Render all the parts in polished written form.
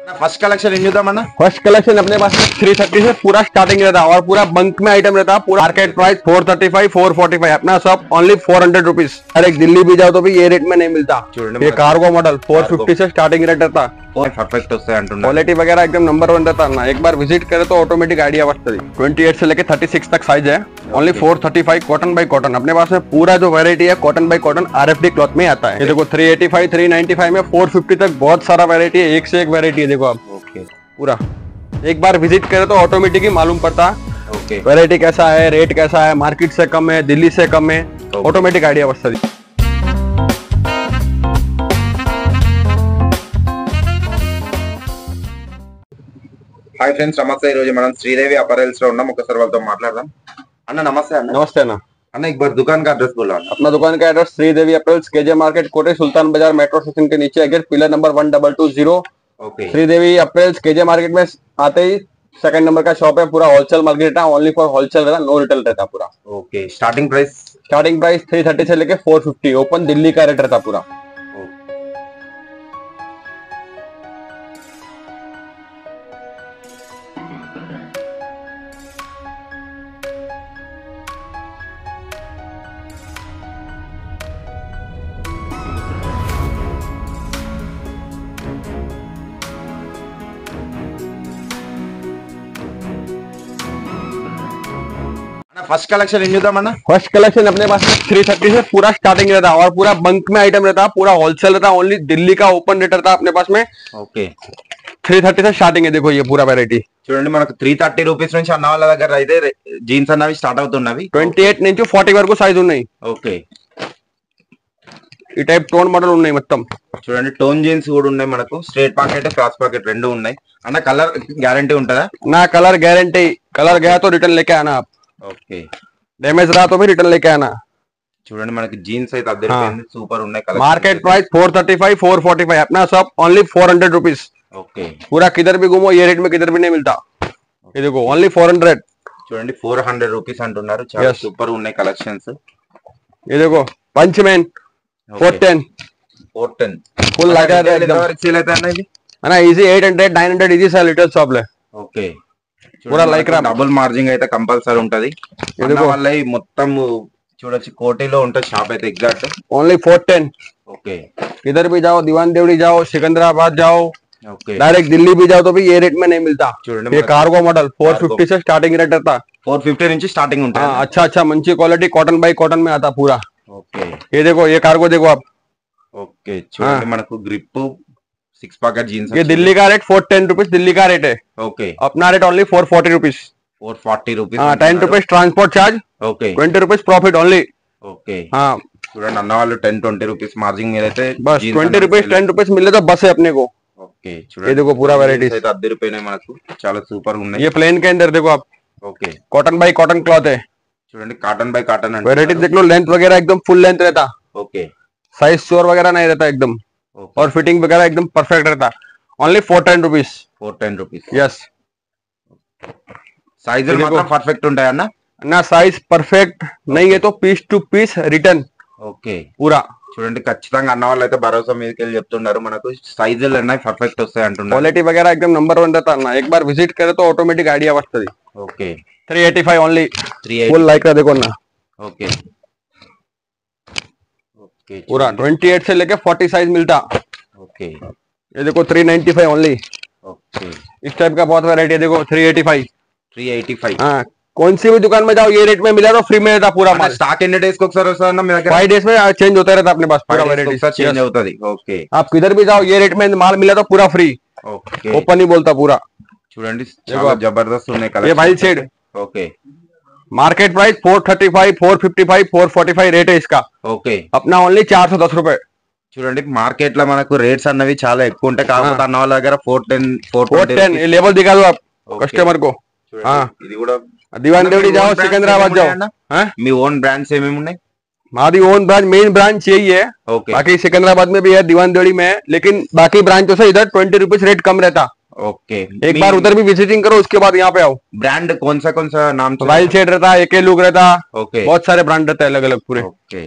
First collection చూద్దామన్నా first collection अपने पास 330 से पूरा स्टार्टिंग रहता है और पूरा बंक में आइटम रहता है। पूरा मार्केट प्राइस 435 445, अपना सब ओनली 400 रुपीज। अरे दिल्ली भी जाओ तो भी ये रेट में नहीं मिलता। ये कार्गो मॉडल 450 से स्टार्टिंग रेट रहता। परफेक्ट వస్తాయి అంటున్నారు। क्वालिटी वगैरह एकदम नंबर 1 रहता ना। एक बार विजिट करे तो ऑटोमेटिक आइडिया वस्तुदी। 28 से लेके 36 तक साइज है। Only 435 cotton by cotton. अपने पास में पूरा जो वैरायटी है cotton by cotton RFD cloth में आता है। ये देखो 385 395 में 450 तक बहुत सारा वैरायटी है। एक से एक वैरायटी है। देखो आप पूरा एक बार विजिट करे तो ऑटोमेटिक ही मालूम पड़ता वैरायटी कैसा है, रेट कैसा है, मार्केट से कम है, दिल्ली से कम है, ऑटोमेटिक आइडिया वस्तुदी। హాయ్ ఫ్రెండ్స్, నమస్తే। ఈ రోజు మనం శ్రీదేవి అపారెల్స్ లో ఉన్నాం। ఒకసారి వాళ్ళతో మాట్లాడదాం। అన్న నమస్తే। అన్న नमस्ते अण्णा। अन्न एक बार दुकान का एड्रेस बोला। अपना दुकान का address Sridevi apparels KJ market Koti Sultan Bazaar metro station के नीचे अगर pillar number 1220। Okay. Sridevi apparels KJ market में आते ही सेकंड नंबर का शॉप है। पूरा होलसेल मार्केट है। ओनली फॉर होलसेल रहता, नो रिटेल रहता पूरा। ओके। स्टार्टिंग प्राइस 330 से लेके 450 ओपन दिल्ली का रेट रहता पूरा। फर्स्ट कलेक्शन చూద్దామన్నా। फर्स्ट कलेक्शन अपने पास 330 से पूरा स्टार्टिंग रहता है और पूरा बंक में आइटम रहता है। पूरा होलसेल रहता है। ओनली दिल्ली का ओपन रेट रहता है अपने पास में। ओके। 330 से स्टार्टिंग है। देखो ये पूरा वैरायटी చూడండి, మనకు 330 రూపీస్ నుంచి అన్న వాళ్ళ దగ్గర అయితే జీన్స్ అన్నవి స్టార్ట్ అవుతున్నవి। 28 నుంచి 40 వరకు సైజ్ ఉన్నాయి। ఓకే। ఈ టైప్ టోన్ మోడల్ ఉన్నాయి మొత్తం। చూడండి, టోన్ జీన్స్ కూడా ఉన్నాయి మనకు। స్ట్రైట్ పాకెట్ క్రాస్ పాకెట్ రెండు ఉన్నాయి। అన్న కలర్ గ్యారంటీ ఉంటుందా? ना कलर गारंटी। कलर गया तो रिटर्न लेके आना आप। ఓకే। डैमेज रहा तो भी रिटर्न लेके आना। చూడండి, మనకి జీన్స్ అయితే అద్దరిపోయింది। సూపర్ ఉన్నాయి కలర్। मार्केट प्राइस 435 445, अपना सब ओनली 400 रुपीज। ओके। पूरा किधर भी घूमो ये रेट में किधर भी नहीं मिलता। ये देखो ओनली 400। చూడండి 400 రూపీస్ అంటున్నారు। చాలా సూపర్ ఉన్నాయి కలెక్షన్స్। ये देखो पंचमैन 410 फुल लगा है एकदम। సేల్ అయితే అన్న ఇది है ना। Easy 800 900 easy sale retail shop ले। ఓకే। पूरा लाइक డబుల్ మార్జిన్ అయితే కంపల్సరీ ఉంటది। ఇదిగో వల్ల మొత్తం చూడొచ్చు కోటిలో ఉంటది షాప్ అయితే ఎగ్జాక్ట్। ओनली 410। ओके। किधर भी जाओ, दीवान देवड़ी जाओ, सिकंदराबाद जाओ, ओके, डायरेक्ट दिल्ली भी जाओ तो भी ये रेट में नहीं मिलता। ये कार्गो मॉडल 450 से स्टार्टिंग रेट रहता। 450 నుంచి స్టార్టింగ్ ఉంటుంది। अच्छा मंची क्वालिटी कॉटन बाई कॉटन में आता पूरा। ओके। ये देखो ये कार्गो देखो आप। ओके। చూడండి మనకు గ్రిప్ 6 పాకెట్ జీన్స్। ये दिल्ली का रेट 410 रुपीज दिल्ली का रेट है। ओके। अपना rate only 440 rupees. 440 rupees. 10 rupees transport charge. Okay. 20 rupees profit only. Okay. చూడండి అన్న వాళ్ళు 10-20 రూపీస్ మార్జిన్ మీద అయితే बस 20 रुपीज 10 रुपीज मिले तो बस है अपने को। ओके। చూడండి ये देखो पूरा वैरायटी అయితే అద్దరిపోయినాయి మనకు। చాలా సూపర్ ఉన్నాయి। ये प्लेन के अंदर देखो आप। Okay. Cotton by cotton cloth है। చూడండి కాటన్ బై కాటన్ అంటే वैरायटी देख लो, लेंथ वगैरह एकदम फुल लेंथ रहता। ओके। साइज शोर वगैरह नहीं रहता एकदम। और फिटिंग वगैरह एकदम परफेक्ट रहता। Only 410 rupees. 410 rupees. Yes. Size మాత్రం పర్ఫెక్ట్ ఉంటాయి అన్న। ना साइज परफेक्ट नहीं है तो piece to piece return. Okay. पूरा చూడండి ఖచ్చితంగా అన్న వాళ్ళు అయితే భరోసా మీదకి వెళ్ళి చెప్తున్నారు। మనకు సైజులు అన్నీ పర్ఫెక్ట్ వస్తాయి అంటున్నారు। क्वालिटी वगैरह एकदम नंबर 1 रहता ना। एक बार विजिट करे तो ऑटोमेटिक आइडिया वस्तुदी। ओके। 385 ओनली 380 फुल लाइक देखो ना। ओके। ओके। पूरा 28 से लेके 40 साइज मिलता। ओके। ये देखो 395 ओनली। ओके। इस टाइप का बहुत वैरायटी है। देखो 385। हाँ, कौन सी भी दुकान में जाओ ये रेट में मिला तो फ्री में रहता पूरा माल। స్టాక్ ఎన్ని డేస్ కి ఒకసారి వస్తుందన్న మీ దగ్గర? 5 डेज में चेंज होता रहता अपने पास पूरा वैरायटी చేంజ్ అవుతది। ఓకే। आप किधर भी जाओ ये रेट में माल मिला तो पूरा फ्री। ఓకే। ओपन ही बोलता पूरा। చూడండి చాలా జబర్దస్త్ ఉన్నాయి ये కలెక్షన్। भाई shade okay. Market price 435 455 445 rate है इसका। ఓకే। अपना ओनली 410 रुपए। చూడండి మార్కెట్ లో మనకు రేట్స్ అన్నవి చాలా ఎక్కువ ఉంటాయి। కాకపోతే అన్న వాళ్ళ దగ్గర 410 410 ये लेवल दिखा दो आप कस्टमर को। हाँ, ఇది కూడా दीवान देवड़ी जाओ, सिकंदराबाद जाओ। మీ ఓన్ బ్రాండ్స్ ఏమేమి ఉన్నాయి? हमारी ओन ब्रांच मेन ब्रांच यही है। ओके। बाकी सिकंदराबाद में भी है, दीवान देवड़ी में है, लेकिन बाकी ब्रांचों से इधर 20 रुपीज रेट कम रहता। ओके। एक बार उधर भी विजिटिंग करो उसके बाद यहाँ पे आओ। ब्रांड कौन सा नाम? रॉयल शेड रहता है, एके लुक रहता। ओके। बहुत सारे ब्रांड रहते हैं अलग अलग पूरे। ओके।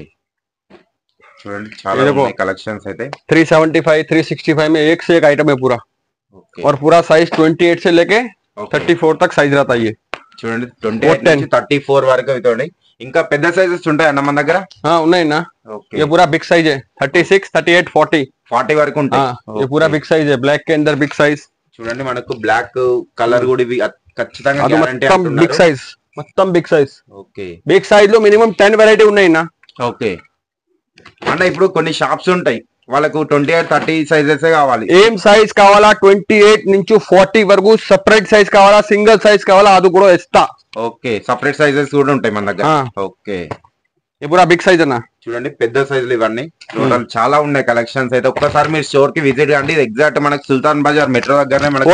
చూడండి చాలా ఉన్నాయి కలెక్షన్స్ అయితే। 375 365 में एक से एक आइटम है पूरा। और पूरा साइज 28 से लेके 34 तक साइज रहता है ये చూడండి 28 నుంచి 34 వరకు అవుతాయి ఇంకా పెద్ద సైజెస్ ఉంటాయి అన్న మన దగ్గర ఉన్నాయి ना ये पूरा बिग साइज है 36 38 40 40 వరకు ఉంటాయి ये पूरा बिग साइज है ब्लैक के अंदर बिग साइज చూడండి మనకు బ్లాక్ కలర్ కూడా ఇవి ఖచ్చితంగా గ్యారెంటీ మొత్తం బిగ్ సైజ్ మొత్తం big size okay big size లో మినిమం 10 వెరైటీ ఉన్నాయి నా ఓకే అన్న ఇప్పుడు కొన్ని షాప్స్ ఉంటాయి వాళ్ళకు 28 30 సైజెస్ కావాలి ఏం సైజ్ కావాలా 28 నుంచి 40 వరకు సెపరేట్ సైజ్ కావాలా సింగిల్ సైజ్ కావాలా అది కూడా ఇస్తా ఓకే సెపరేట్ సైజెస్ కూడా ఉంటాయి మన దగ్గర ఓకే ये पूरा बिग साइज है ना చూడండి పెద్ద సైజులు ఇవన్నీ టోటల్ చాలా ఉన్నాయి కలెక్షన్స్ అయితే ఒక్కసారి మీరు స్టోర్ కి విజిట్ కండి ఎగ్జాక్ట్ మనకు సుల్తాన్ బజార్ మెట్రో దగ్గరనే మనకు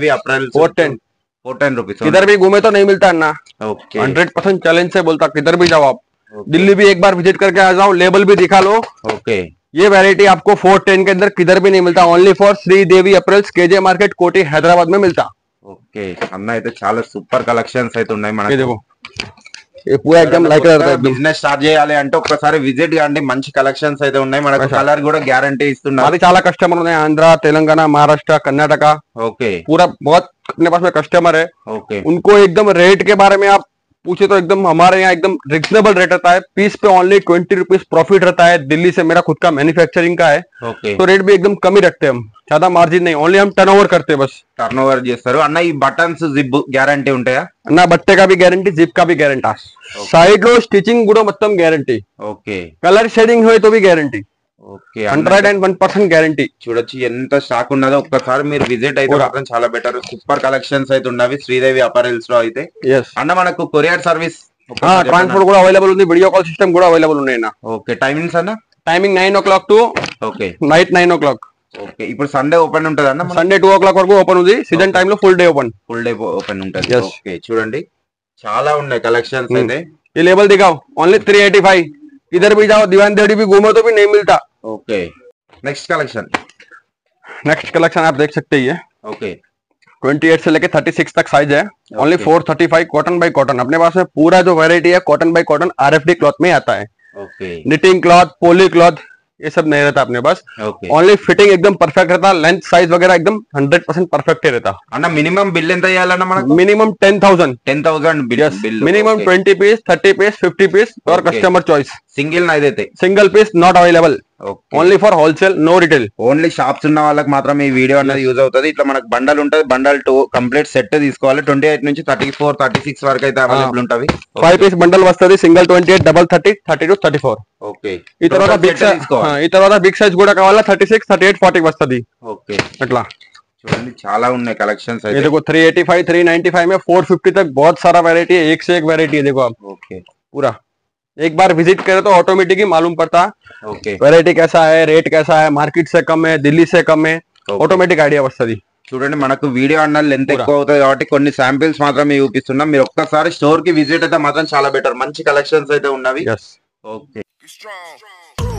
410 रुपीस किधर भी घूमे तो नहीं मिलता ना ओके 100% चैलेंज से बोलता किधर भी जाओ आप दिल्ली भी एक बार विजिट करके आ जाओ लेबल भी दिखा लो ओके ये वैरायटी आपको 410 के अंदर किधर भी नहीं मिलता only for Sridevi apparels KJ market Koti Hyderabad में मिलता ఓకే అన్న అయితే చాలా సూపర్ కలెక్షన్స్ అయితే ఉన్నాయి ये మనకి देखो ये पूरा एकदम लाइक रहता है బిజినెస్ స్టార్ట్ చేయాలి అంటే ఒక్కసారి విజిట్ కండి మంచి కలెక్షన్స్ అయితే ఉన్నాయి మనకు కలర్ కూడా గ్యారంటీ ఇస్తున్నారు हमारे चाला कस्टमर हैं आंध्रा तेलंगाना महाराष्ट्र कर्नाटका ओके पूरा बहुत अपने पास में कस्टमर है ओके उनको एकदम रेट के बारे में आप पूछे तो एकदम हमारे यहाँ एकदम रिजनेबल रेट रहता है पीस पे ओनली 20 रुपीज प्रॉफिट रहता है दिल्ली से मेरा खुद का मैन्युफैक्चरिंग का है ओके तो रेट भी एकदम कम ही रखते हैं हम ज्यादा मार्जिन नहीं ओनली हम टर्नओवर करते हैं बस టర్న్ ఓవర్ చేస్తారు అన్న ఈ బటన్స్ జిప్ గ్యారంటీ ఉంటాయా ना बट्टे का भी गारंटी जिप का भी गारंटी साइड लो स्टिचिंग गुड़ो मतलब गारंटी ఓకే कलर शेडिंग हुए तो भी गारंटी ఓకే 101% गारंटी చూడొచ్చు ఎంత స్టాక్ ఉన్నదో ఒక్కసారి మీరు విజిట్ అయితే మాత్రం చాలా బెటర్ సూపర్ కలెక్షన్స్ అయితే ఉన్నవి శ్రీదేవి అపారెల్స్ లో అయితే यस అన్న మనకు కొరియర్ సర్వీస్ ట్రాన్స్పోర్ట్ కూడా అవైలబుల్ ఉంది వీడియో కాల్ సిస్టమ్ కూడా అవైలబుల్ ఉన్నాయి నా ఓకే టైమింగ్స్ అన్న timing 9 o'clock to okay night 9 o'clock okay ఇప్పుడు సండే ఓపెన్ ఉంటది అన్న సండే 2 o'clock వరకు ఓపెన్ ఉంది సీజన్ టైమ్ లో ఫుల్ డే ఓపెన్ ఓపెన్ ఉంటది Yes. ఓకే చూడండి చాలా ఉన్నాయి కలెక్షన్స్ అయితే ये लेबल दिखाओ ओनली 385 इधर भी जाओ दीवान देड़ी भी घूमो तो भी नहीं मिलता okay next collection next collection आप देख सकते ही है ఓకే 28 से लेके 36 तक साइज है ओनली 435 कॉटन बाय कॉटन अपने पास में पूरा जो वैरायटी है cotton by cotton RFD cloth में आता है okay knitting cloth poly cloth ये सब नहीं रहता अपने पास ఓకే ओनली फिटिंग एकदम परफेक्ट रहता लेंथ साइज वगैरह एकदम 100% परफेक्ट ही रहता అన్న మినిమం బిల్ ఎంత చేయాలన్న మనకు minimum 10,000 10,000 bill yes bill minimum 20 piece 30 piece 50 piece और Okay. कस्टमर चॉइस సింగిల్ నైదైతే single piece not available okay only for wholesale no retail only shops ఉన్న వాళ్ళకి మాత్రం ఈ వీడియో అనేది యూజ్ అవుతుంది ఇట్లా మనకు బండల్ ఉంటది బండల్ 2 కంప్లీట్ సెట్ తీసుకోవాలి 28 నుంచి 34 36 వరకు అయితే అవైలబుల్ ఉంటవి 5 పీస్ బండల్ వస్తది సింగిల్ 28 డబల్ 30 32 34 ఓకే ఈ తర్వాత బిగ్ సైజ్ ఈ తర్వాత బిగ్ సైజ్ కూడా కావాలా 36 38 40 వస్తది ఓకే అట్లా చూడండి చాలా ఉన్నాయి కలెక్షన్స్ ये అయితే देखो 385 395 में 450 तक बहुत सारा वैरायटी है एक से एक वैरायटी है देखो आप ఓకే पूरा एक बार विजिट करे तो ऑटोमेटिक ही मालूम पड़ता ఓకే वैरायटी कैसा है रेट कैसा है मार्केट से कम है दिल्ली से कम है Okay. ऑटोमेटिक आइडिया వస్తది చూడండి మనకు వీడియో అన్నది లెంత్ ఎక్కువ అవుతుంది కాబట్టి కొన్ని శాంపిల్స్ మాత్రమే చూపిస్తున్నాం మీరు ఒక్కసారి స్టోర్ కి విజిట్ అయితే మాత్రం చాలా బెటర్ మంచి కలెక్షన్స్ అయితే ఉన్నవి यस ఓకే Strong.